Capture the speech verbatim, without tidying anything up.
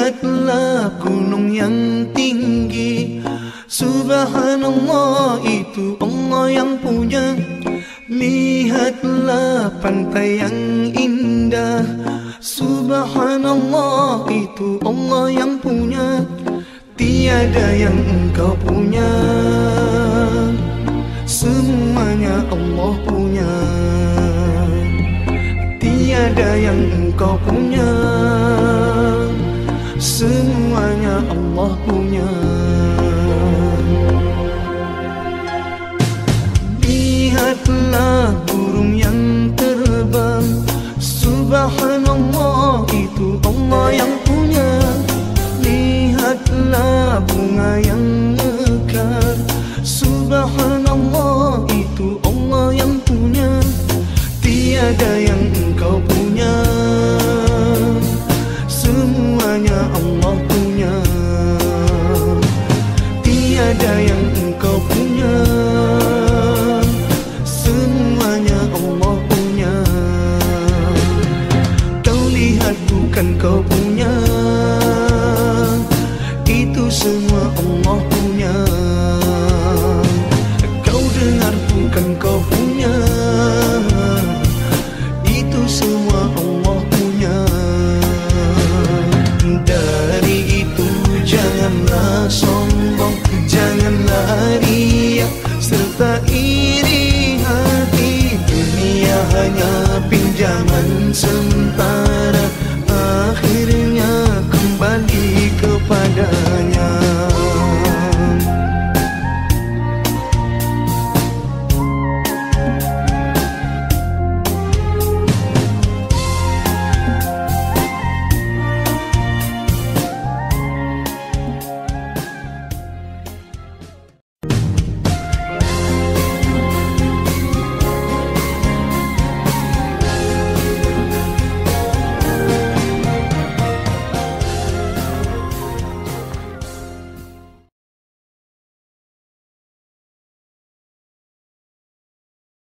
Lihatlah gunung yang tinggi, subhanallah itu Allah yang punya. Lihatlah pantai yang indah, subhanallah itu Allah yang punya. Tiada yang engkau punya, semuanya Allah punya. Tiada yang engkau punya, semuanya Allah punya. Lihatlah burung yang terbang, subhanallah itu Allah yang punya. Lihatlah bunga yang mekar, subhanallah itu Allah yang punya. Tiada yang engkau punya, semuanya Allah punya. Tiada yang engkau punya, semuanya Allah punya. Kau lihat bukan kau punya,